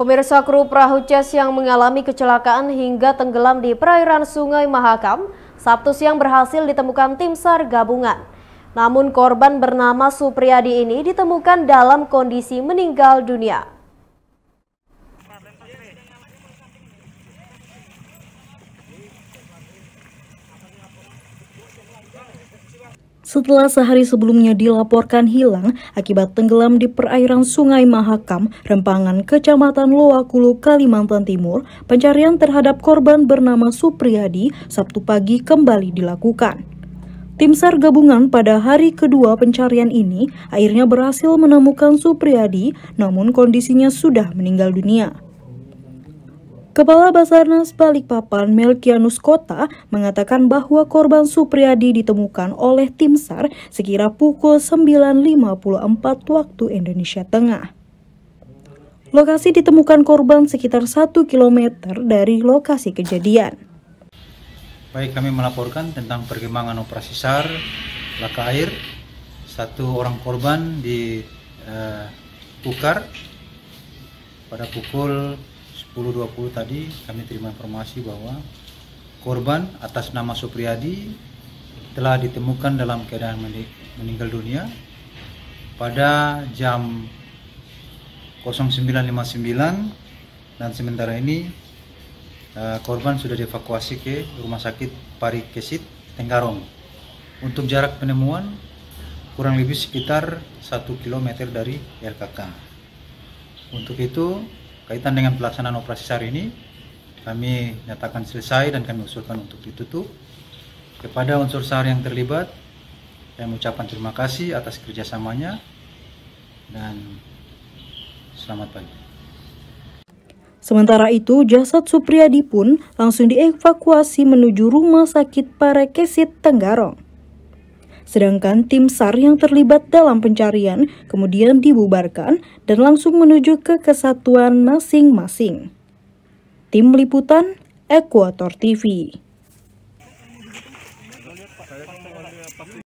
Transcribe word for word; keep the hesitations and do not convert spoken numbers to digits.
Pemirsa, kru perahu C E S yang mengalami kecelakaan hingga tenggelam di perairan Sungai Mahakam, Sabtu siang berhasil ditemukan tim SAR gabungan. Namun korban bernama Supriyadi ini ditemukan dalam kondisi meninggal dunia. Setelah sehari sebelumnya dilaporkan hilang akibat tenggelam di perairan Sungai Mahakam, Rempangan, Kecamatan Loakulu, Kalimantan Timur, pencarian terhadap korban bernama Supriyadi Sabtu pagi kembali dilakukan. Tim SAR gabungan pada hari kedua pencarian ini akhirnya berhasil menemukan Supriyadi, namun kondisinya sudah meninggal dunia. Kepala Basarnas Balikpapan Melkianus Kota mengatakan bahwa korban Supriyadi ditemukan oleh tim SAR sekira pukul sembilan lima puluh empat waktu Indonesia Tengah. Lokasi ditemukan korban sekitar satu kilometer dari lokasi kejadian. Baik, kami melaporkan tentang perkembangan operasi SAR Laka Air. Satu orang korban di uh, Pukar pada pukul sepuluh dua puluh tadi kami terima informasi bahwa korban atas nama Supriyadi telah ditemukan dalam keadaan meninggal dunia pada jam sembilan lima puluh sembilan, dan sementara ini uh, korban sudah dievakuasi ke Rumah Sakit Parikesit Tenggarong. Untuk jarak penemuan kurang lebih sekitar satu kilometer dari L K K. Untuk itu, kaitan dengan pelaksanaan operasi SAR ini, kami nyatakan selesai dan kami usulkan untuk ditutup. Kepada unsur SAR yang terlibat, saya mengucapkan terima kasih atas kerjasamanya dan selamat pagi. Sementara itu, jasad Supriyadi pun langsung dievakuasi menuju Rumah Sakit Parikesit Tenggarong. Sedangkan tim SAR yang terlibat dalam pencarian kemudian dibubarkan dan langsung menuju ke kesatuan masing-masing. Tim Liputan Ekuator T V.